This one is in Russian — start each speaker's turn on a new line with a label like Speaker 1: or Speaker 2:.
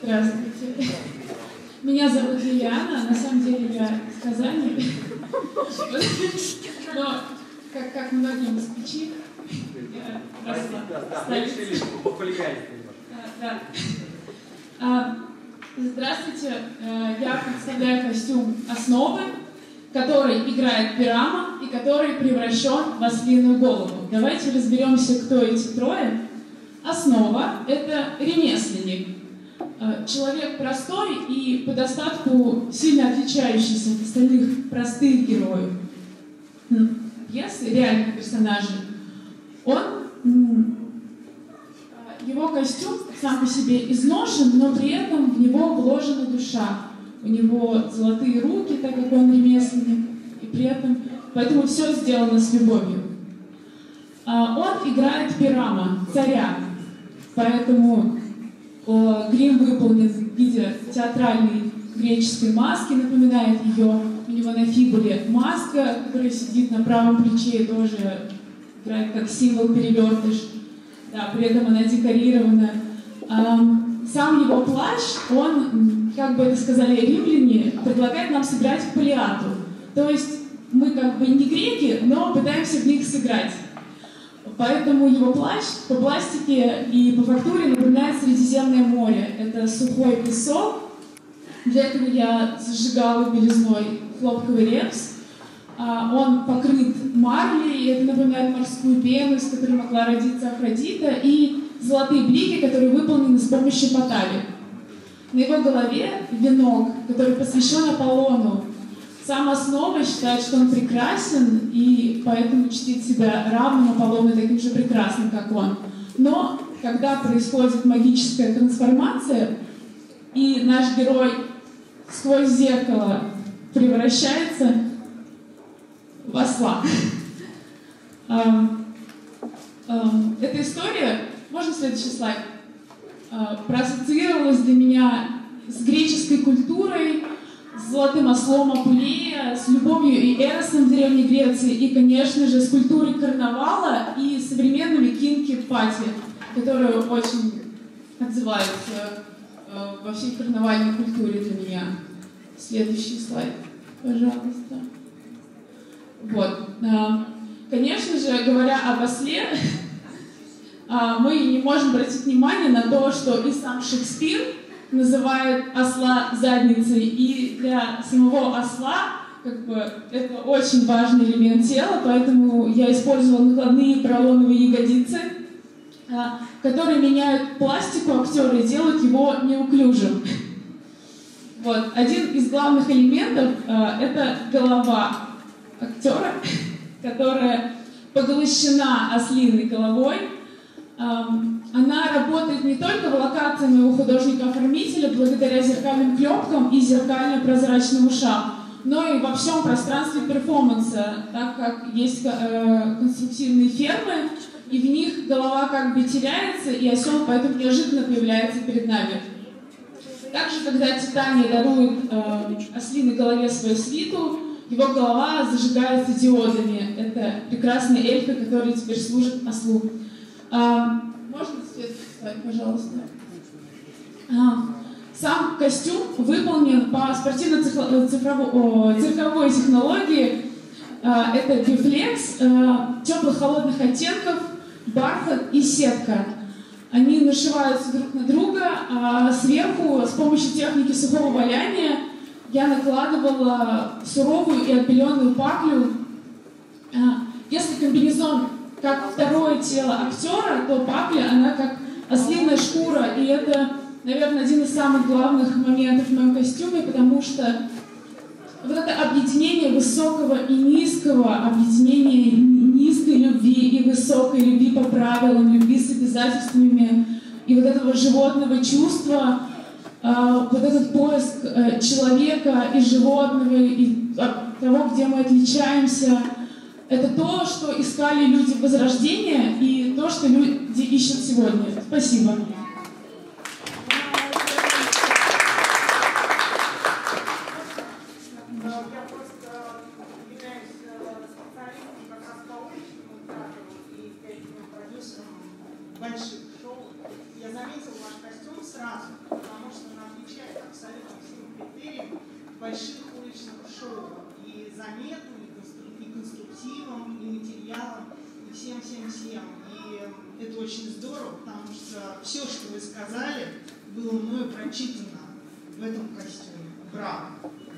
Speaker 1: Здравствуйте. Меня зовут Лилиана, на самом деле я из Казани. Но, как многие москвичи, я
Speaker 2: решили похулиганить немножко.
Speaker 1: Здравствуйте, я представляю костюм «Основы», который играет Пирама и который превращен в ослиную голову. Давайте разберемся, кто эти трое. Основа — это ремесленник. Человек простой и по достатку сильно отличающийся от остальных простых героев пьесы, реальных персонажей. Его костюм сам по себе изношен, но при этом в него вложена душа. У него золотые руки, так как он ремесленник, и при этом, поэтому все сделано с любовью. Он играет Пирама, царя, поэтому грим выполнен в виде театральной греческой маски, напоминает ее. У него на фибуле маска, которая сидит на правом плече и тоже играет как символ перевертыш. Да, при этом она декорирована. Сам его плащ, он, как бы это сказали римляне, предлагает нам сыграть в Полиату. То есть мы как бы не греки, но пытаемся в них сыграть. Поэтому его плащ по пластике и по фактуре напоминает Средиземное море. Это сухой песок. Для этого я зажигала белизной хлопковый репс. Он покрыт марлей, и это напоминает морскую пену, из которой могла родиться Афродита, и золотые блики, которые выполнены с помощью потали. На его голове венок, который посвящен Аполлону. Сам Основа считает, что он прекрасен, и поэтому чтит себя равным Аполлону и таким же прекрасным, как он. Но когда происходит магическая трансформация, и наш герой сквозь зеркало превращается в осла. Эта история, можно следующий слайд, проассоциировалась для меня с греческой культурой, с золотым ослом Апулея, с любовью и Эросом в Древней Греции, и, конечно же, с культурой карнавала и современными кинки-пати, которые очень отзываются во всей карнавальной культуре для меня. Следующий слайд, пожалуйста. Вот. Конечно же, говоря об осле, мы не можем обратить внимание на то, что и сам Шекспир называет осла задницей, и для самого осла как бы, это очень важный элемент тела, поэтому я использовала накладные поролоновые ягодицы, которые меняют пластику актера и делают его неуклюжим. Вот. Один из главных элементов это голова актера, которая поглощена ослиной головой. Она работает не только в локации моего художника-оформителя благодаря зеркальным клепкам и зеркально-прозрачным ушам, но и во всем пространстве перформанса, так как есть конструктивные фермы, и в них голова как бы теряется, и осел поэтому неожиданно появляется перед нами. Также, когда Титания дарует ослиной голове свою свиту, его голова зажигается диодами. Это прекрасная эльфа, которая теперь служит ослу. Можно следующий слайд, пожалуйста? Сам костюм выполнен по спортивно-цирковой технологии. Это бифлекс теплых холодных оттенков, бархат и сетка. Они нашиваются друг на друга, а сверху с помощью техники сухого валяния я накладывала суровую и отбеленную паклю. Если комбинезон как второе тело актера, то пакля, она как ослиная шкура, и это, наверное, один из самых главных моментов в моем костюме, потому что вот это объединение высокого и низкого, объединение низкой любви и высокой любви по правилам, любви с обязательствами, и вот этого животного чувства, вот этот поиск человека и животного, и того, где мы отличаемся, это то, что искали люди Возрождения, и то, что люди ищут сегодня. Спасибо.
Speaker 3: Больших шоу. Я заметила ваш костюм сразу, потому что больших уличных шоу и заметным, и конструктивом, и материалом, и всем-всем-всем. И это очень здорово, потому что все, что вы сказали, было мною прочитано в этом костюме. Браво!